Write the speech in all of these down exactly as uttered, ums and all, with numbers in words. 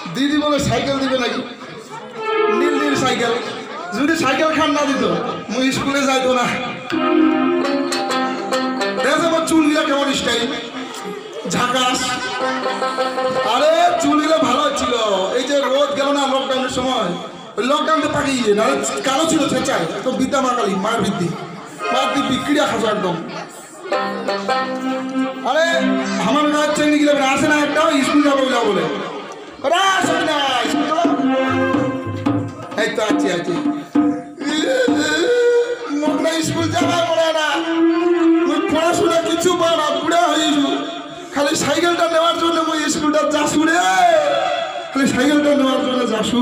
দিদি বলে সাইকেল দিবে নাকি নীল নীল সাইকেল যদি সাইকেল খান না দিত মুই স্কুলে যাইতো না দেখো আমার চুলগুলা কেমন স্টাইল ঝাকাস আরে চুলগুলো ভালো ছিল এই যে রোদ গেল না লকডাউনের সময় ওই লকডাউনটা পাকিয়ে গিয়ে না কালো ছিল ছেঁচায় একদম বিদ্যা মা কালী মায়ের বৃদ্ধি মায়ের দিব্যি ক্রীড়া খাসো একদম আরে আমার গাছ চেঙ্গি গেলে আসে না একটাও স্কুল যাবো বলে এই তো আছি আছি মুখটা স্কুল যাওয়া পড়ে না মুই পড়াশোনা কিছু পাও না বুড়া হয়েছু খালি সাইকেলটা নেওয়ার জন্য মুই স্কুলটা যাসু রে খালি সাইকেলটা নেওয়ার জন্য যাসু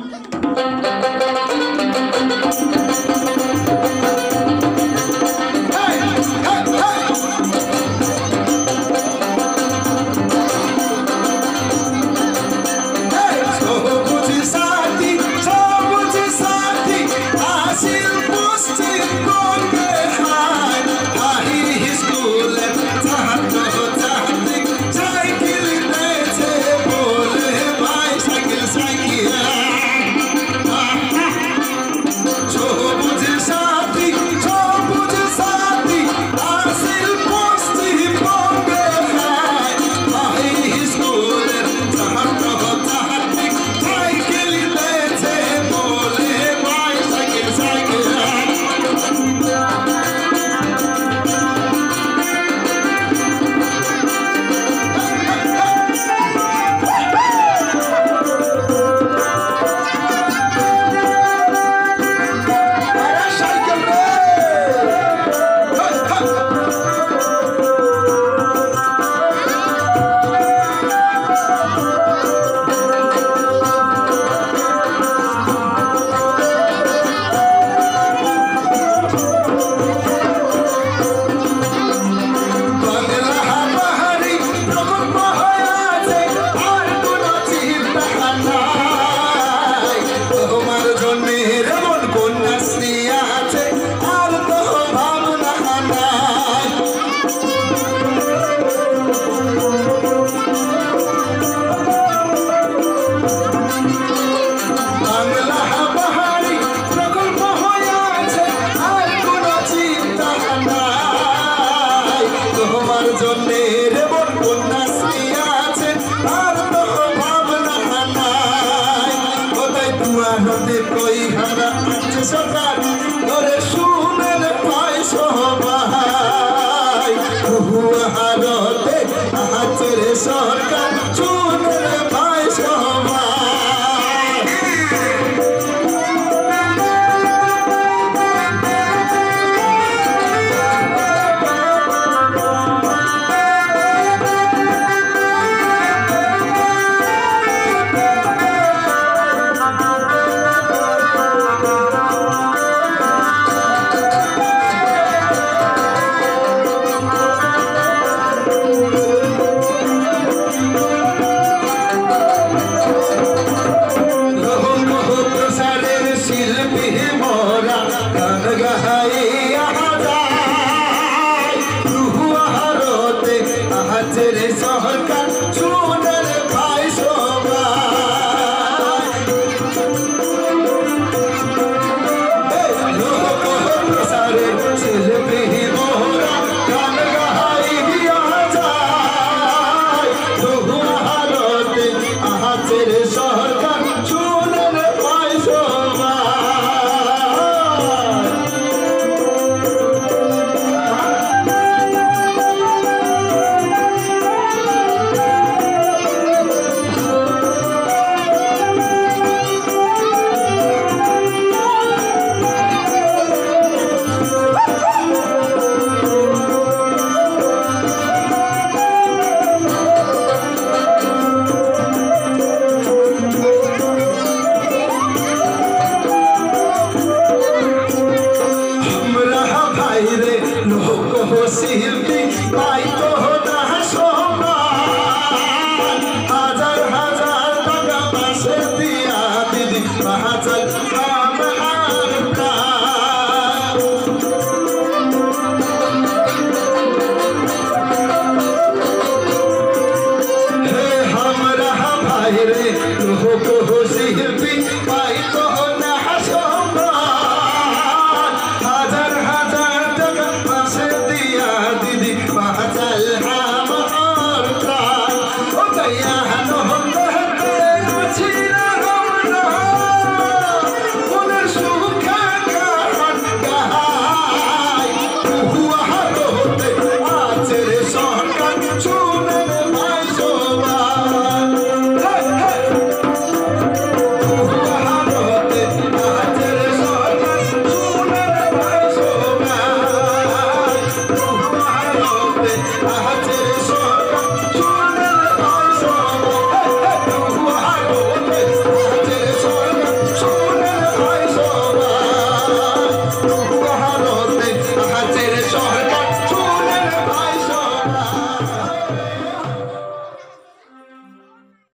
সরকার ধরে শুনেন পায় সবাই হারতে হাতের সরকার শুনেন পায় সবাই হায় রে হোক শিল্পী